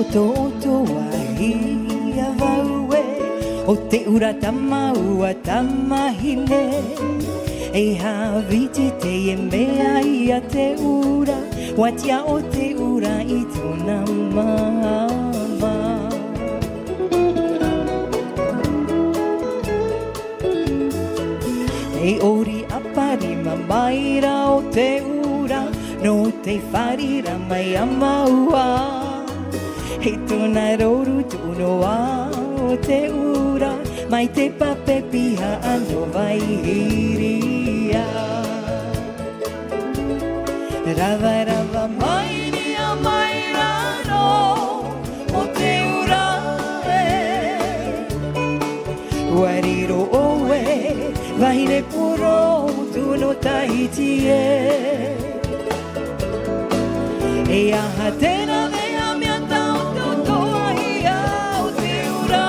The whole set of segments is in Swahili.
toto wahia vaue o te ura tamaua tamahine e haviti te e mea ia te ura watia o te ura i tona mama e ori apari mamaira o te ura no te wharira mai a maua he tona roru tunoa o te ura mai te pape piha ano vai hiria rava rava mai ni a mai rano o te ura wariro oe vahine puro tuno tahiti e aha tena mea mea tau toto ahia o te ura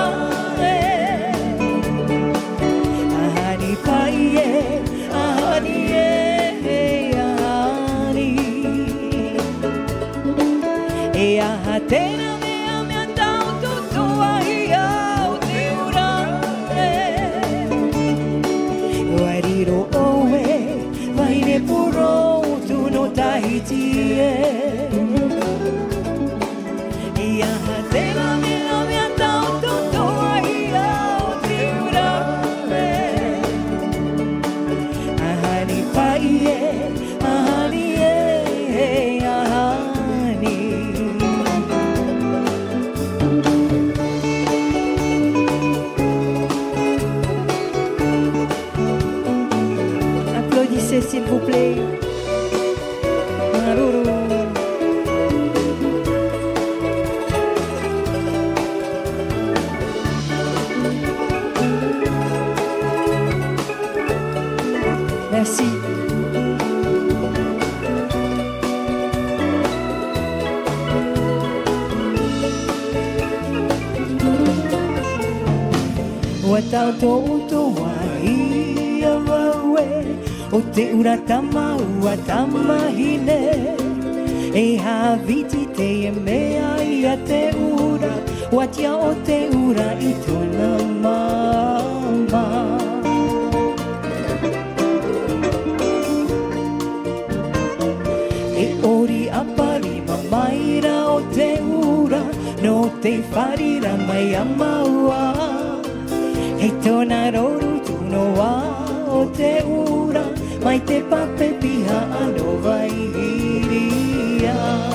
ahani pai ahani ahani e aha tena mea mea tau toto ahia o te ura wariro oe vahine puro tuno tahiti Applaudissez s'il vous plaît. Merci. Watau to wahia wawe o te ura tamaua tamahine e haviti te e mea ia te ura watia o te ura i tona mama e ori apari mamaira o te ura no te wharira mai a maua e tona roru tunoa o te ura mai te pape piha ano vai hiria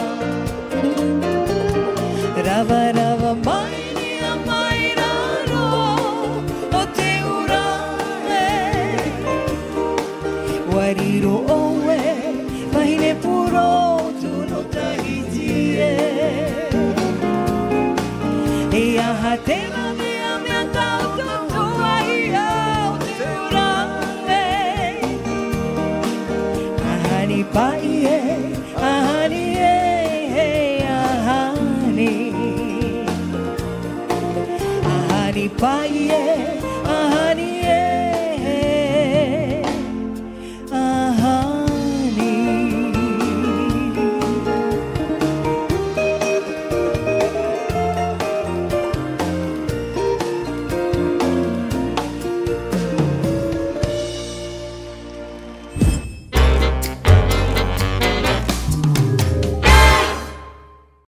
rava rava mai ni a mai rano o te ura wariro oe mahine puro tuno tahiti e aha tena mea mea tau toto ahia o te ura ahani pai ahani ahani ahani pai